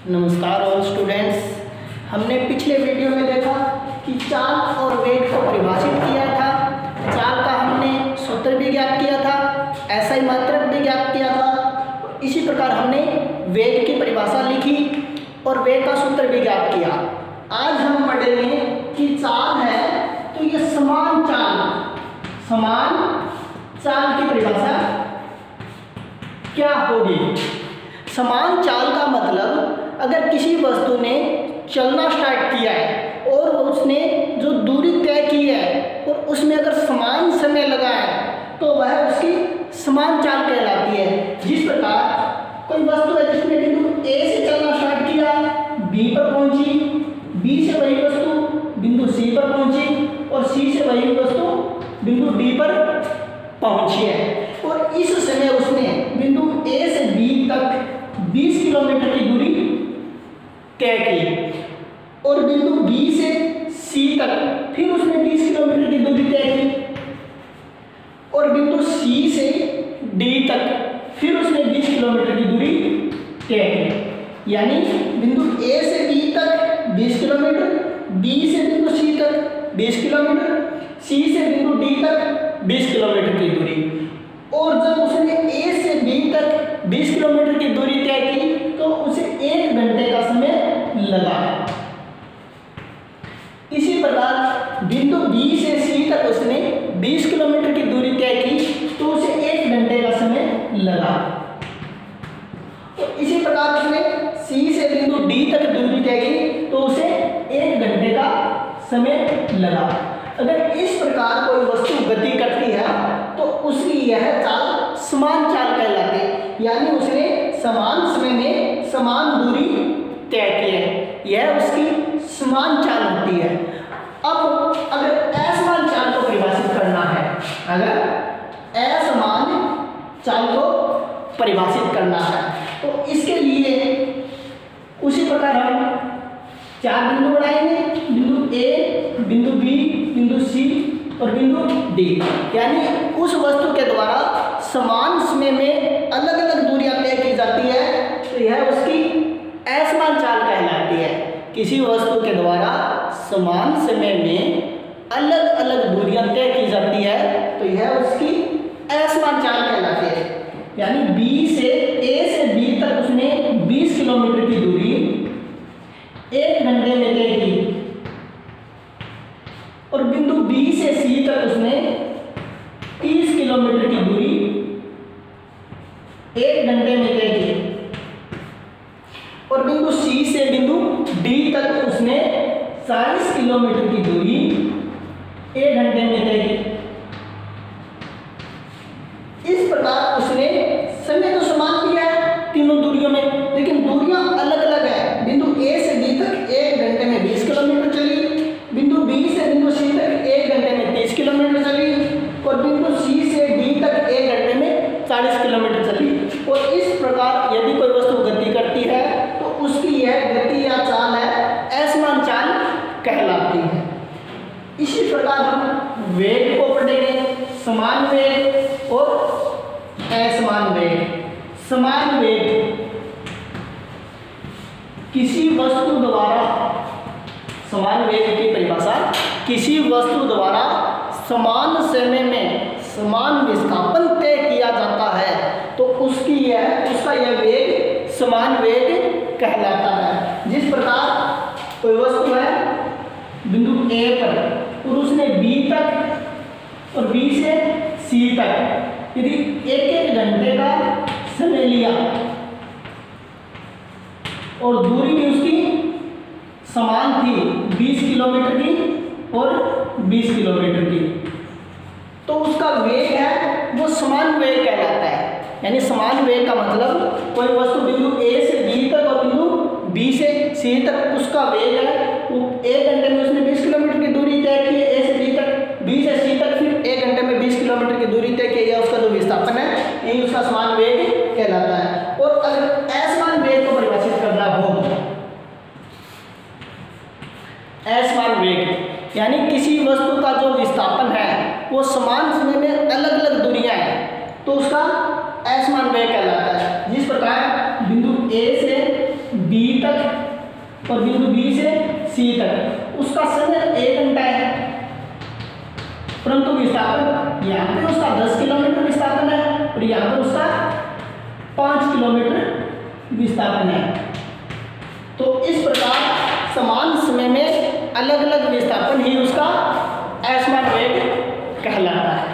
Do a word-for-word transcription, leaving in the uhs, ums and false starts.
नमस्कार all students. हमने पिछले वीडियो में देखा कि चाल और वेग को परिभाषित किया था। चाल का हमने सूत्र भी ज्ञात किया था, ऐसा ही मात्रक भी ज्ञात किया था। इसी प्रकार हमने वेग की परिभाषा लिखी और वेग का सूत्र भी ज्ञात किया। आज हम पढ़ेंगे कि चाल है तो ये समान चाल समान चाल की परिभाषा क्या होगी। समान चाल का मतलब अगर किसी वस्तु ने चलना स्टार्ट किया है और उसने जो दूरी तय की है और उसमें अगर समान समय लगा है तो वह उसकी समान चाल कहलाती है। जिस प्रकार कोई वस्तु है जिसने बिंदु ए से चलना स्टार्ट किया, बी पर पहुंची, बी से वही वस्तु बिंदु सी पर पहुंची और सी से वही वस्तु बिंदु डी पर पहुंची है और इस समय उसने बिंदु ए से बी तक बीस किलोमीटर की दूरी तय की और बिंदु बी से सी तक फिर उसने बीस किलोमीटर की दूरी तय की और बिंदु सी से डी तक फिर उसने बीस किलोमीटर की दूरी तय की। यानी बिंदु ए से बी तक बीस किलोमीटर, बी से बिंदु सी तक बीस किलोमीटर, सी से बिंदु डी तक बीस किलोमीटर की दूरी। और जब उसने ए से बी तक बीस किलोमीटर की दूरी तय की तो उसे एक घंटे का समय लगा। इसी प्रकार बिंदु बी से सी तक उसने बीस किलोमीटर की दूरी तय की तो उसे एक घंटे का समय लगा। तो इसी प्रकार उसने सी से बिंदु डी तक दूरी तय की तो उसे एक घंटे का समय लगा। अगर इस प्रकार कोई वस्तु गति करती है तो उसकी यह चाल समान चाल कहलाती है। यानी उसने समान समय में समान दूरी तय की है, यह उसकी समान चाल होती है। अब अगर असमान चाल को परिभाषित करना है, अगर असमान चाल को परिभाषित करना है तो इसके लिए उसी प्रकार हम चार बिंदु बनाएंगे, बिंदु ए, बिंदु बी, बिंदु सी और बिंदु डी। यानी उस वस्तु के द्वारा समान समय में अलग अलग दूरियां तय की जाती है तो यह उसकी असमान चाल कहलाती है। किसी वस्तु के द्वारा समान समय में अलग अलग दूरियां तय की जाती है तो यह उसकी असमान चाल कहलाती है। यानी बी से ए से बी तक उसने बीस किलोमीटर की दूरी एक घंटे में तय की और बिंदु बी से सी तक उसने तीस किलोमीटर की दूरी एक घंटे में तय की और बिंदु सी से बिंदु डी तक उसने चालीस किलोमीटर की दूरी एक घंटे में तय की। इस प्रकार उसने समय तो समान दिया है तीनों दूरियों में, लेकिन दूरियां अलग अलग है। बिंदु ए से बी तक एक घंटे में बीस किलोमीटर चली, बिंदु बी से बिंदु सी तक एक घंटे में तीस किलोमीटर चली और बिंदु सी से डी तक एक घंटे में चालीस किलोमीटर चली। और इस प्रकार यदि कोई वस्तु गति करती है तो उसकी यह गति या चाल है असमान चाल कहलाती है। इसी प्रकार हम वेग को पढ़ेंगे, समान वेग और असमान वेग। समान वेग किसी वस्तु द्वारा, समान वेग की परिभाषा किसी वस्तु द्वारा समान समय में समान विस्थापन तय किया जाता है तो उसकी यह उसका यह वेग समान वेग कहलाता है। जिस प्रकार कोई वस्तु है बिंदु ए पर और उसने बी तक और बी से सी तक यदि एक एक घंटे का समय लिया और दूरी भी उसकी समान थी बीस किलोमीटर की और बीस किलोमीटर की तो उसका वेग है वो समान वेग कहलाता है। यानी समान वेग का मतलब कोई वस्तु बिंदु ए से बी तक और बिंदु बी से सी तक उसका वेग है वो एक घंटे में उसने बीस किलोमीटर की दूरी तय की है ए से बी तक, बी से सी तक फिर एक घंटे में बीस किलोमीटर की दूरी तय की है, उसका जो विस्थापन है यही उसका समान वेग कहलाता है। और अगर असमान वेग को परिभाषित करना हो, असमान वेग यानी किसी वस्तु का जो विस्थापन है वो समान समय में अलग अलग दूरियां हैं तो उसका असमान वेग कहलाता है। जिस प्रकार बिंदु ए से बी तक और बिंदु बी से सी तक उसका समय एक घंटा है, परंतु विस्थापन यहाँ पे उसका दस किलोमीटर विस्थापन है और यहाँ पर उसका पाँच किलोमीटर विस्थापन है। तो इस प्रकार समान समय में अलग अलग विस्थापन ही उसका असमान वेग कहलाता है।